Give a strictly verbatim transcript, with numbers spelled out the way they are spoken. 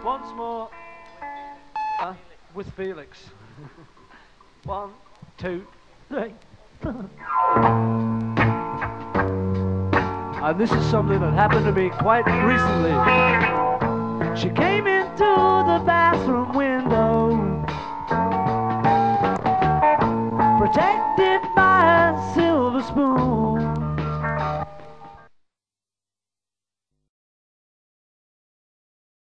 Once more. Uh, with Felix. One, two, three. And this is something that happened to me quite recently. She came into the bathroom window, protected by a silver spoon.